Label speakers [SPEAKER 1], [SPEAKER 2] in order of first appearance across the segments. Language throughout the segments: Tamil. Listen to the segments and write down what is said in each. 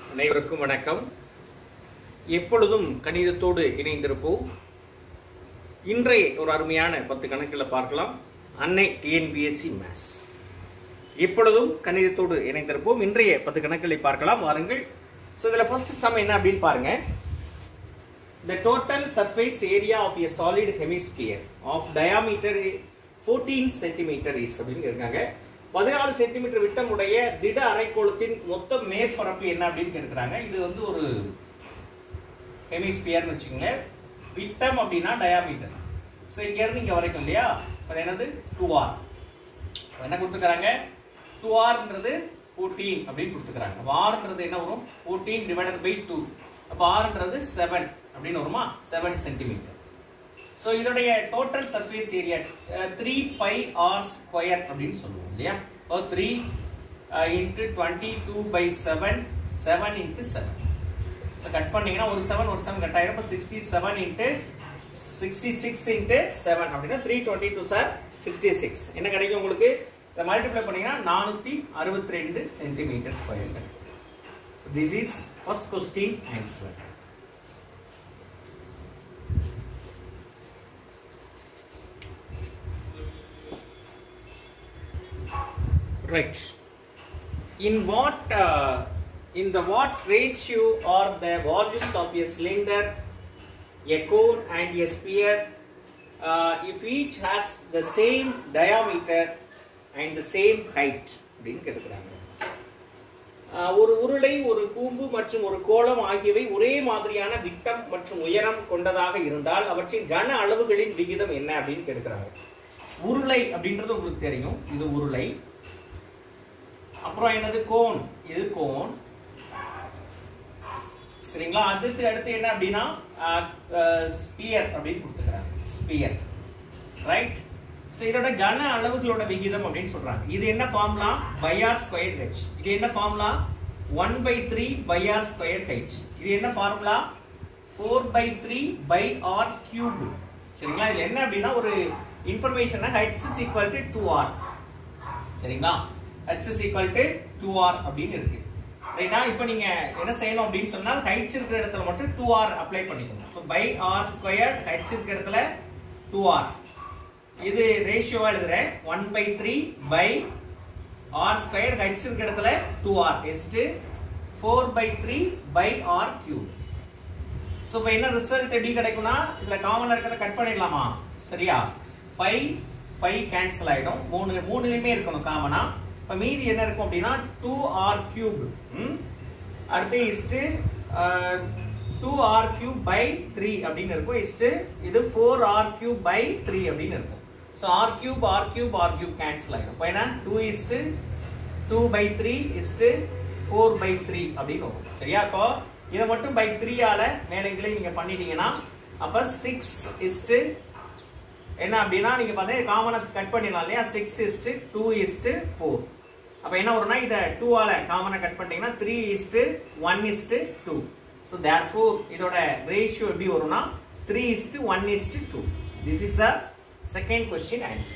[SPEAKER 1] அனைவருக்கும் வணக்கம். எப்பொழுதும் கணிதத்தோடு இணைந்திருப்போம். இன்றைய ஒரு அருமையான 10 கணக்குகளை பார்க்கலாம். அன்னை டிஎன்பிஎஸ்சி மேத்ஸ். எப்பொழுதும் கணிதத்தோடு இணைந்திருப்போம். இன்றைய 10 கணக்குகளை பார்க்கலாம் வாருங்கள். ஸோ இதில் ஃபர்ஸ்ட் சம் என்ன அப்படின்னு பாருங்க. The total surface area of a solid hemisphere of diameter 14 cm is அப்படின்னு இருக்காங்க. 14 சென்டிமீட்டர் விட்டமுடைய திட அரைக்கோளத்தின் மொத்த மேற்பரப்பு என்ன அப்படின்னு கேட்கிறாங்க. இது வந்து ஒரு ஹெமிஸ்பியர்னு வச்சுக்கோங்க. விட்டம் அப்படின்னா டயாமீட்டர். ஸோ இங்க இருந்து இங்க வரைக்கும் இல்லையா, அது என்னது 2r. என்ன கொடுத்துக்கிறாங்க, 2rன்றது 14 அப்படின்னு கொடுத்துக்கிறாங்க. அப்போ rன்றது என்ன வரும், 14 டிவைடட் பை 2. அப்போ rன்றது 7 அப்படின்னு வருமா, 7 சென்டிமீட்டர். ஸோ இதோடைய total surface area 3 pi r square அப்படின்னு சொல்லுவோம் இல்லையா. இப்போ 3 into 22/7, 7 into 7. ஸோ கட் பண்ணீங்கன்னா ஒரு 7 கட் ஆயிரும். இப்போ 67 into 66 into 7 அப்படின்னா 322 சார் 66 என்ன கிடைக்கும் உங்களுக்கு. இதை மல்டிப்ளை பண்ணீங்கன்னா 462 centimetre square. So this is first question answer. Right. In what ratio are the volumes of a cylinder, a cone and a sphere if each has the same diameter and the same height அப்படின்னு கேட்கிறாங்க. ஒரு உருளை, ஒரு கூம்பு மற்றும் ஒரு கோளம் ஆகியவை ஒரே மாதிரியான விட்டம் மற்றும் உயரம் கொண்டதாக இருந்தால் அவற்றின் கன அளவுகளின் விகிதம் என்ன அப்படின்னு கேட்கிறாங்க. உருளை அப்படின்றது உங்களுக்கு தெரியும், இது உருளை. அப்புறம் என்னது, கோன், இது கோன், சரிங்களா. அடுத்து என்ன அப்படின்னா ஸ்பியர் அப்படின்னு கொடுத்துக்கிறாங்க, ஸ்பியர், ரைட். ஸோ இதோட கன அளவுகளோட விகிதம் அப்படின்னு சொல்றாங்க. இது என்ன formula, pi r square h. இது என்ன formula, 1/3 pi r square h. இது என்ன ஃபார்முலா, 4/3 பை ஆர் கியூப். சரிங்களா. இது என்ன அப்படின்னா ஒரு information, h is equal to 2r. சரிங்களா, h is equal to 2r அப்படின்னு இருக்கு, ரைட்டா. இப்போ நீங்க என்ன செய்யணும் அப்படின்னு சொன்னால் h இருக்கிற இடத்துல மட்டும் 2r அப்ளை பண்ணிக்கணும். So pi r square, h இருக்கிற இடத்துல 2r. இது ரேஷியோவா எழுதுறேன், 1/3 பை ஆர் ஸ்கொயர், h இருக்கிற இடத்துல 2r is 4/3 pi r cube. So இப்போ என்ன ரிசல்ட் எப்படி கிடைக்கும்னா, இதுல காமனா இருக்கிறத கட் பண்ணிடலாமா, சரியா. பை பை கேன்சல் ஆயிடும், மூணுலயுமே இருக்கணும் காமனா. இப்ப மீதி என்ன இருக்கும் அப்படின்னா 2r கியூப். அடுத்து இஸ்டு 2r கியூப் பை 3 அப்படின்னு இருக்கும். இஸ்டு இது 4r கியூப் பை 3 அப்படின்னு இருக்கும். ஸோ r கியூப் கேன்சல் ஆயிடும். இப்போ என்ன 2:2/3 இஸ்டு 4/3 அப்படின்னு வரும், சரியா. இப்போ இதை மட்டும் பை 3 ஆல மேலங்களை நீங்க பண்ணிட்டீங்கன்னா அப்ப 6 என்ன அப்படின்னா நீங்க பாத்தீங்கன்னா காமனா கட் பண்ணிடலாம் இல்லையா. 6:2:4. அப்ப என்ன வரும்னா இத 2 ஆல காமனா கட் பண்ணிட்டீங்கன்னா 3:1:2. so therefore இதோட ரேஷியோ எப்படி வரும்னா 3:1:2. this is a second question answer.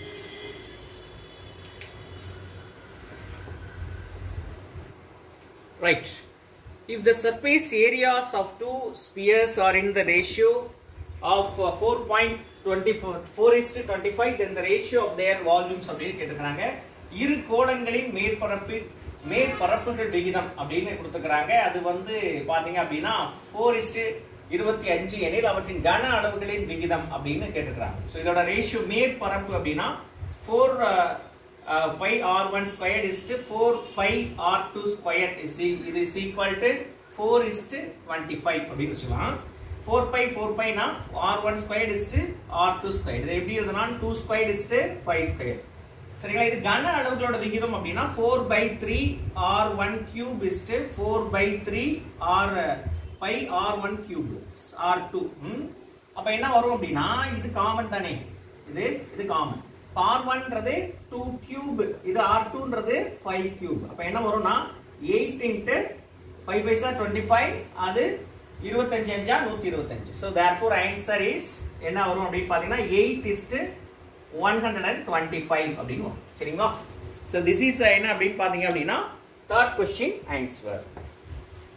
[SPEAKER 1] Right. If the surface areas of two spheres are in the ratio of 4:25, then the ratio of their volumes அப்படின்னு கேட்டுக்கிறாங்க. இரு கோளங்களின் மேற்பரப்புகள் விகிதம் அப்படின்னு கொடுத்துக்கிறாங்க. அது வந்து பாத்தீங்க அப்படின்னா 4:25 எனில் அவற்றின் கன அளவுகளின் விகிதம் அப்படின்னு கேட்டுக்கிறாங்க. ஸோ இதோட ரேஷியோ மேற்பரப்பு அப்படின்னா 4 pi r1 squared is to 4 pi r2 squared is equal to 4:25 அப்படின்னு வச்சுக்கலாம். 4 pi னா r1 squared is to r2 squared. இது எப்படி எழுதலாம், 2 squared is to 5 squared. சரிங்களா. இது கன அளவுகளோட விகிதம் அப்படின்னா 4/3 r1 cube is to 4/3 r pi r1 cube r2. அப்ப என்ன வரும் அப்படின்னா இது காமன் தானே, இது காமன். r1ன்றது 2 cube, இது r2ன்றது 5 cube. அப்ப என்ன வரும்னா 8 into 5 5 25, அது 25 5 125. so therefore answer is என்ன வரும் அப்படின்னு பாத்தீங்கன்னா 8:125 அப்படின்னு வரும், சரிங்களா. so this is என்ன அப்படின்னு பாத்தீங்க அப்படின்னா third question answer.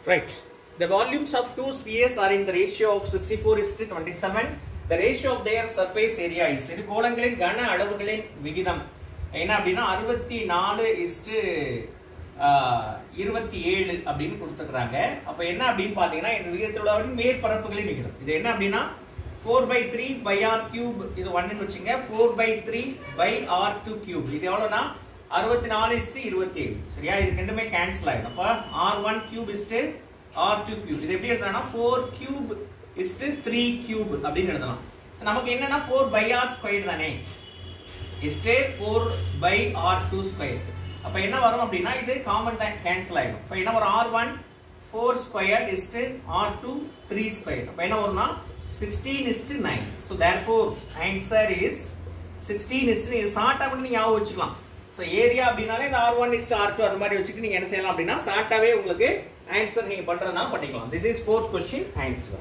[SPEAKER 1] Right. The volumes of two spheres are in the ratio of 64:27. The ratio of their surface area is. இது கோளங்களின் கன அளவுகளின் விகிதம் என்ன அப்படின்னா 64:27 அப்படின்னு கொடுத்துக்கிறாங்க. அப்ப என்ன அப்படின்னு பாத்தீங்கன்னா இந்த விகிதத்தோட மேற்பரப்புகளின் விகிதம். இது என்ன அப்படின்னா 4/3 by r cube இது 1 ன்னு வெச்சுங்க. 4/3 by r2 cube இது எவ்வளவுனா 64:27. சரியா? இது ரெண்டுமே கேன்சல் ஆயிடும். அப்ப r1 cube r2 cube இது எப்படி எழுதலாம்னா 4 cube 3 cube அப்படின்னு எழுதலாம். சோ நமக்கு என்னன்னா 4 by r squared தானே. 4 by r2 squared. அப்ப என்ன வரும் அப்படினா இது காமன் கேன்சல் ஆயிடும். அப்ப என்ன வரும் r1 4 squared r2 3 squared. அப்ப என்ன வரும்னா 16:9. So therefore answer is 16:9. இது ஷார்ட்டா கூட நீங்க ஞாபகம் வச்சுக்கலாம். So area அப்படினாலே இந்த r1 r2 அந்த மாதிரி வச்சுட்டு நீங்க என்ன செய்யலாம் அப்படினா ஷார்ட்டாவே உங்களுக்கு ஆன்சர் நீங்க பண்றதா பண்ணிக்கலாம். This is fourth question answer.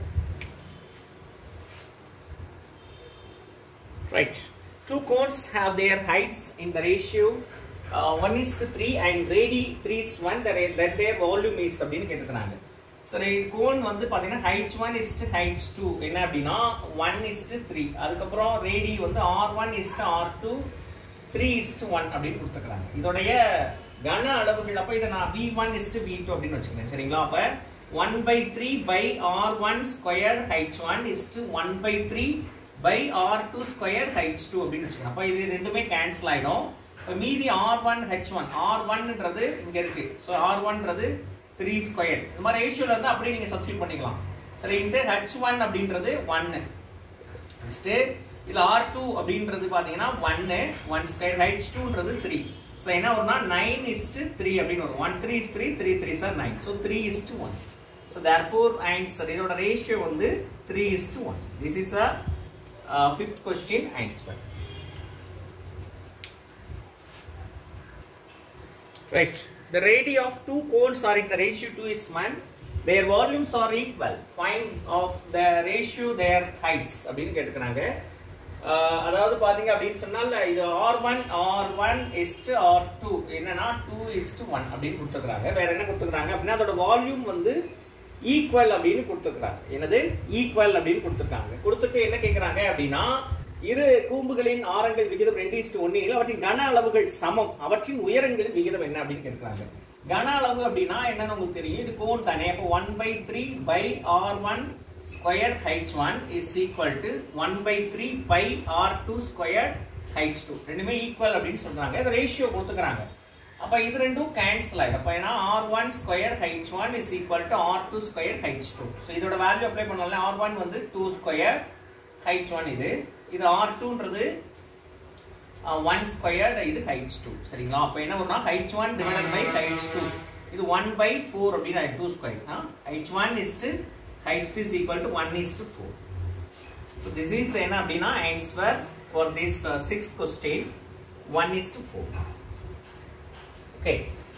[SPEAKER 1] Right. Two cones have their heights in the ratio 1:3 and radii 3:1. That their volume is அப்படினு கேட்டிருக்காங்க. சரி கோன் வந்து பாத்தீங்கன்னா h1 h2 என்ன அப்படினா 1:3. அதுக்கு அப்புறம் ரேடி வந்து r1 r2 3:1 அப்படினு கொடுத்துக்கறாங்க. இதோடைய கன அளவுகள் அப்ப இத நான் v1 v2 அப்படினு வெச்சுக்கிறேன். சரிங்களா? அப்ப 1/3 by r1 squared h1 1/3 by r2 squared h2 அப்படினு வெச்சுக்கிறேன். அப்ப இது ரெண்டுமே கேன்சல் ஆயிடும். அப்ப மீதி r1 h1 r1ன்றது இங்க இருக்கு. சோ r1ன்றது 3 squared. இந்த மாதிரி ரேஷியோல இருந்தா அப்படியே நீங்க சப்ஸ்டிட்யூட் பண்ணிக்கலாம். சரி இந்த h1 அப்படின்றது 1. நெக்ஸ்ட் இதுல r2 அப்படின்றது பாத்தீங்கன்னா 1 squared h2ன்றது 3. சோ என்ன வரும்னா 9:3 அப்படினு வரும். 1 3 is 3 3 3s are 9. So 3:1. So therefore answer இதோட ரேஷியோ வந்து 3:1. This is a fifth question answer. Right. The radii of two cones are in the ratio 2:1. Their volumes are equal. Find of the ratio their heights அப்படினு கேட்டிருக்காங்க. அதாவது பாத்தீங்க அப்படினு சொன்னால இது r1 r2 என்னன்னா 2:1 அப்படினு கொடுத்திருக்காங்க. வேற என்ன கொடுத்திருக்காங்க அப்படினா அதோட வால்யூம் வந்து ஈக்குவல் அப்படினு கொடுத்திருக்காங்க. என்னது ஈக்குவல் அப்படினு கொடுத்திருக்காங்க. கொடுத்துட்டு என்ன கேக்குறாங்க அப்படினா இரு கூம்புகளின் ஆரங்கள் விகிதம் 2:1 இல்ல அவற்றின் கன அளவுகள் சமம். அவற்றின் உயரங்களின் விகிதம் என்ன அப்படினு கேக்குறாங்க. கன அளவு அப்படினா என்னன்னு உங்களுக்கு தெரியும். இது கோன் தானே. அப்ப 1/3 by r1 squared h1 is equal to 1/3 by r2 squared h2. ரெண்டுமே ஈக்குவல் அப்படினு சொல்றாங்க. இந்த ரேஷியோ கொடுத்துக்கறாங்க. அப்ப இது ரெண்டும் கேன்சல் ஆயிடும். அப்ப ஏனா r1 squared h1 is equal to r2 squared h2. So இதோட வேல்யூ அப்ளை பண்ணாலே r1 வந்து 2 squared h1 இது r2ன்றது 1 squared இது h2. சரிங்களா? அப்ப என்ன வரும்னா h1 divided by h2 இது 1/4 அப்படினா 2 squared. h1 h2 is equal to 1:4. So this is என்ன அப்படினா answer for this sixth question 1:4. Okay.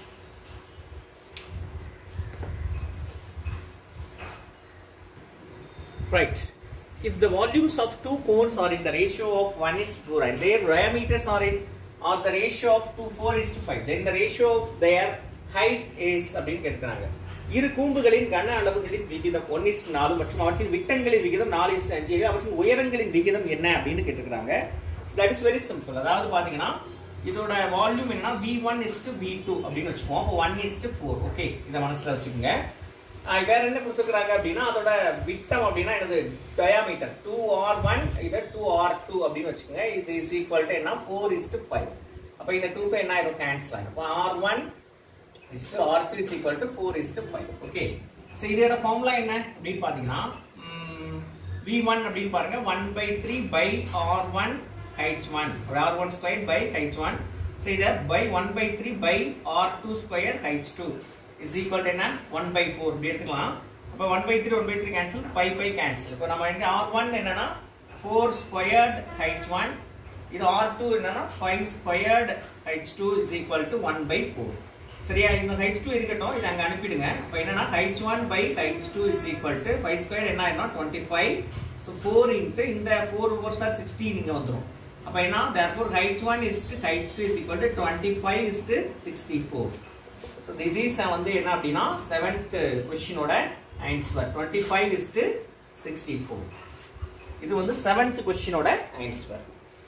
[SPEAKER 1] Right. If the volumes of two cones are in the ratio of 1:4 and their diameters are the ratio of 4:5, then the ratio of their height is அப்படினு கேக்குறாங்க. இரு கூம்புகளின் கன அளவுகளின் விகிதம் 1:4 மற்றும் அவற்றின் விட்டங்களின் விகிதம் 4:5 அவற்றின் உயரங்களின் விகிதம் என்ன அப்படினு கேக்குறாங்க. So that is very simple. அதாவது பாத்தீங்கன்னா இதோட வால்யூம் என்னன்னா v1 v2 அப்படினு வெச்சுப்போம். அப்ப 1:4. ஓகே, இத மனசுல வச்சுக்கோங்க. வேற என்ன கொடுத்துக்கறாங்க அப்படினா அதோட விட்டம் அப்படினா என்னது டயாமீட்டர் 2r1 இது 2r2 அப்படினு வெச்சுக்கோங்க. இது is equal to என்ன 4:5. அப்ப இந்த 2 பை என்ன ஆயிடும் கேன்சல் ஆயிடும். அப்ப r1 r2 is equal to 4:5. Okay, so இதோட ஃபார்முலா என்ன அப்படினு பாத்தீங்கன்னா v1 அப்படினு பாருங்க 1/3 by r1 h1 r1 squared by h1. So இத by 1/3 by r2 squared h2 is equal to என்ன 1/4 இப்படி எடுத்துக்கலாம். அப்ப 1/3 கேன்சல், pi கேன்சல். இப்போ நம்ம இங்க r1 என்னன்னா 4 squared h1 இது r2 என்னன்னா 5 squared h2 is equal to 1/4. சரியா? இந்த h2 இருக்கட்டும், இத அங்க அனுப்பிடுங்க. அப்ப என்னன்னா h1 by h2 is equal to 5 squared என்ன ஆயிடும் 25. So 4 into இந்த 4 over 16 இங்க வந்துரும். அப்ப என்ன therefore h1 is to h2 is equal to 25 is to 64. So this is வந்து என்ன அப்படினா 7th question ஓட ஆன்சர் 25:64. இது வந்து 7th question ஓட answer.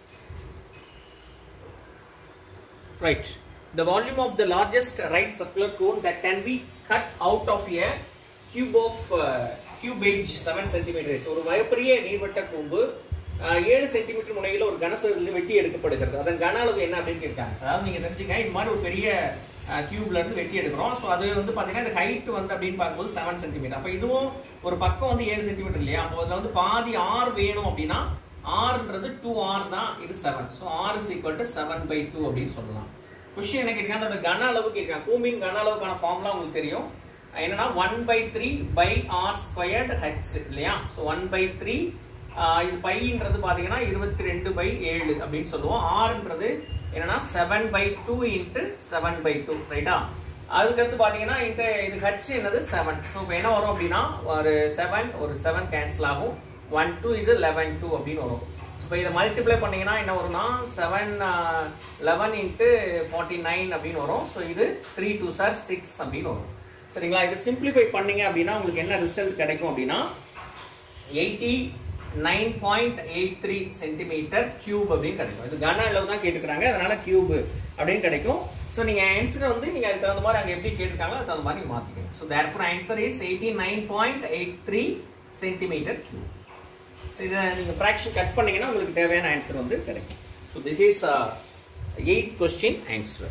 [SPEAKER 1] Right. The volume of the largest right circular cone that can be cut out of a cube of cubage 7 cm. ஒரு வயப்பரிய நீர்வட்ட கூம்பு 7 cm முனையில ஒரு கனசதுரத்தில் வெட்டி எடுக்கப்படுகிறது. அதன் கன அளவு என்ன அப்படின்னு கேட்டாங்க. அதாவது நீங்க தெரிஞ்சுங்க இந்த மாதிரி ஒரு பெரிய கியூப்ல இருந்து வெட்டி எடுக்கிறோம். சோ அது வந்து பாத்தீங்கன்னா இந்த ஹைட் வந்து அப்படின்னு பார்க்கும்போது 7 cm. அப்ப இதுவும் ஒரு பக்கம் வந்து 7 cm இல்லையா? அப்போ அதுல வந்து பாதி r வேணும் அப்படின்னா rன்றது 2r தான், இது 7. சோ r = 7/2 அப்படின்னு சொல்லலாம். क्वेश्चन என்ன கேக்குறாங்க, அதோட கன அளவு கேக்குறாங்க. கூம்பின் கன அளவுக்கான ஃபார்முலா உங்களுக்கு தெரியும். என்னன்னா 1/3/r² h இல்லையா? சோ 1/3 இது பைன்றது பாத்தீங்கன்னா 22/7 அப்படினு சொல்லுவோம். rன்றது என்னன்னா 7/2 * 7/2 ரைட்டா? அதுக்கு அடுத்து பாத்தீங்கன்னா இது h என்னது 7. சோ இப்போ என்ன வரும் அப்படினா ஒரு 7 ஒரு 7 கேன்சல் ஆகும். 1 2 இது 11 2 அப்படினு வரும். சோ இப்போ இத மல்டிப்ளை பண்ணீங்கன்னா என்ன வரும்னா 7 11 * 49 அப்படினு வரும். சோ இது 3 2s are 6 அப்படினு வரும். சரிங்களா? இது சிம்பிளிஃபை பண்ணீங்க அப்படினா உங்களுக்கு என்ன ரிசல்ட் கிடைக்கும் அப்படினா 89.83 சென்டிமீட்டர் கியூப் அப்படின்னு கிடைக்கும். இது கன அளவு தான் கேட்டுக்கிறாங்க, அதனால கியூப் அப்படின்னு கிடைக்கும். ஸோ நீங்க ஆன்சரை வந்து நீங்க அதுக்கு தகுந்த மாதிரி அங்கே எப்படி கேட்டுருக்காங்களோ அதுக்கு தகுந்த மாதிரி நீங்க மாத்திக்கங்க. So therefore answer is 89.83 centimetre cube. So இதை நீங்க ஃப்ராக்ஷன் கட் பண்ணீங்கன்னா உங்களுக்கு தேவையான ஆன்சர் வந்து கிடைக்கும். So this is 8th question answer.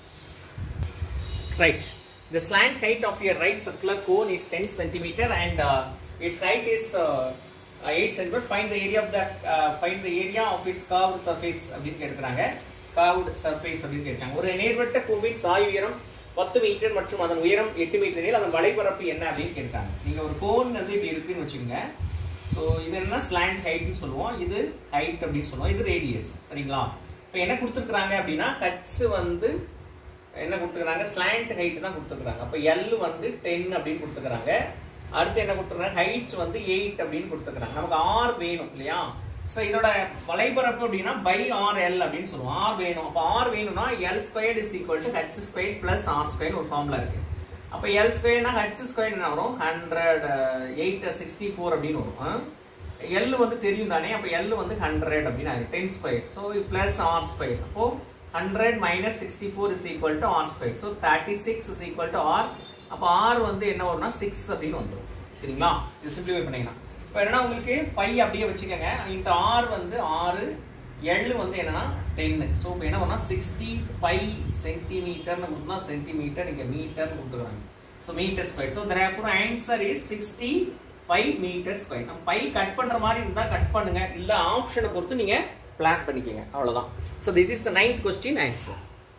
[SPEAKER 1] Right. The slant height of your right circular cone is 10 cm and its height is 8 cm. Find the area of its curved surface அப்படினு கேக்குறாங்க. curved surface அப்படினு கேக்குறாங்க. ஒரு நேர்வட்ட கூம்பின் சாய் உயரம் 10 மீட்டர் மற்றும் அதன் உயரம் 8 மீட்டர் எனில் அதன் வளைபரப்பு என்ன அப்படினு கேக்குறாங்க. நீங்க ஒரு கோன் வந்து இப்படி இருக்குன்னு வெச்சுங்க. சோ இது என்ன ஸ்லாண்ட் ஹைட்னு சொல்லுவோம். இது ஹைட் அப்படினு சொல்லுவோம். இது ரேடியஸ். சரிங்களா? இப்போ என்ன கொடுத்திருக்காங்க அப்படினா h வந்து என்ன கொடுத்திருக்காங்க, ஸ்லாண்ட் ஹைட் தான் கொடுத்திருக்காங்க. அப்ப l வந்து 10 அப்படினு கொடுத்திருக்காங்க. அடுத்து என்ன கொடுத்திருக்காங்க, ஹைட்ஸ் வந்து 8 அப்படினு கொடுத்திருக்காங்க. நமக்கு r வேணும் இல்லையா? சோ இதோட வளைபரப்பு அப்படினா பை rl அப்படினு சொல்லுவோம். r வேணும். அப்ப r வேணும்னா l² = h² + r² ஒரு ஃபார்முலா இருக்கு. அப்ப l² னா h² என்ன வரும், 100 864 அப்படினு வரும். l வந்து தெரியும் தானே, அப்ப l வந்து 100 அப்படினா ஆயிடும் 10². So plus r². அப்போ 100 - 64 = r². so 36 = r. அப்ப r வந்து என்ன வரும்னா 6 அப்படினு வந்துரும். சரிங்களா? இது சிம்பிளிஃபை பண்ணீங்கன்னா இப்போ என்னன்னா உங்களுக்கு பை அப்படியே வச்சுக்கங்க. இந்த r வந்து 6, l வந்து என்னன்னா 10. சோ இப்போ என்ன வரும்னா 60 பை சென்டிமீட்டர்னு கொடுத்தா சென்டிமீட்டர், இங்க மீட்டர்னு கொடுத்துறாங்க. So metre square. So therefore answer is 60 pi metre square. நம்ம பை கட் பண்ற மாதிரி இருந்தா கட் பண்ணுங்க, இல்ல ஆப்ஷனை பொறுத்து நீங்க பிளான் பண்ணிக்கங்க. அவ்வளவுதான். So this is the 9th question answer.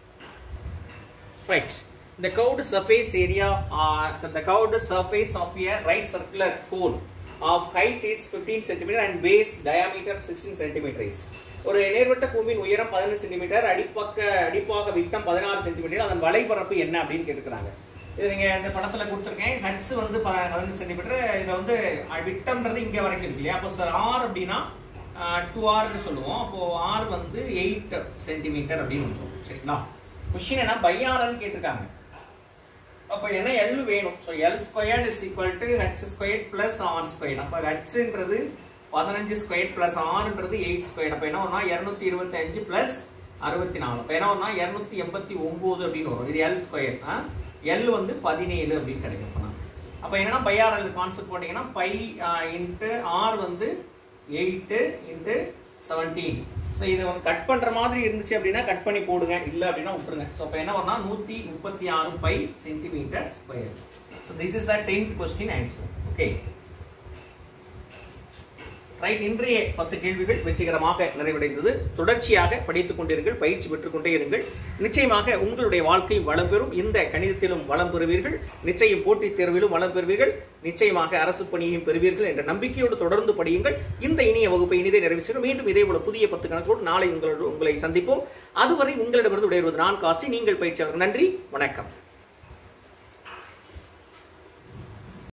[SPEAKER 1] Right. The curved surface area the curved surface of a right circular cone of height is 15 cm and base diameter 16 cm is. ஒரு நேர்வட்ட கூம்பின் உயரம் 15 cm, அடிப்பாக விட்டம் 16 cm. அதன் வளைபரப்பு என்ன அப்படின்னு கேக்குறாங்க. இது நீங்க இந்த படத்துல கொடுத்திருக்கேன். h வந்து 15 cm. இதுல வந்து விட்டம்ன்றது இங்க வரைக்கும் இருக்கு இல்லையா? அப்போ r அப்படினா 2r ன்னு சொல்லுவோம். அப்போ r வந்து 8 cm அப்படின்னு வந்துரும். சரிங்களா? क्वेश्चन என்ன பை rl கேட்டிருக்காங்க. அப்ப என்ன l வேணும். So l² = h² + r². அப்ப h ன்றது 15² + r ன்றது 8². அப்ப என்ன வரும்னா 225 + 64. அப்ப என்ன வரும்னா 289 அப்படின்னு வரும். இது l². l வந்து 17 அப்படின்னு கிடைக்கும். அப்ப என்னன்னா பை rl கான்செப்ட் போட்டீங்கன்னா பை r வந்து 8 * 17. சோ இது கட் பண்ற மாதிரி இருந்துச்சு அப்படினா கட் பண்ணி போடுங்க, இல்ல அப்படினா விட்டுருங்க. சோ அப்ப என்ன வரும்னா 136 pi centimetre square. So this is the 10th question answer. Okay right. இன்றைய 10 கேள்விகள் வெற்றிகரமாக நிறைவடைந்தது. தொடர்ச்சியாக படித்துக் கொண்டிருங்கள், பயிற்சி பெற்றுக் கொண்டே இருங்கள். நிச்சயமாக உங்களுடைய வாழ்க்கை வளம் பெறும். இந்த கணிதத்திலும் வளம் பெறுவீர்கள், நிச்சயம் போட்டித் தேர்விலும் வளம் பெறுவீர்கள், நிச்சயமாக அரசு பணியையும் பெறுவீர்கள் என்ற நம்பிக்கையோடு தொடர்ந்து படியுங்கள். இந்த இனிய வகுப்பை இனிதே நிறைவு செய்யும். மீண்டும் இதே போல புதிய 10 கணக்கோடு நாளை உங்களை சந்திப்போம். அதுவரை உங்களிடமிருந்து விடைபெறுவது நான் காசி, நீங்கள் பயிற்சியாளர். நன்றி, வணக்கம்.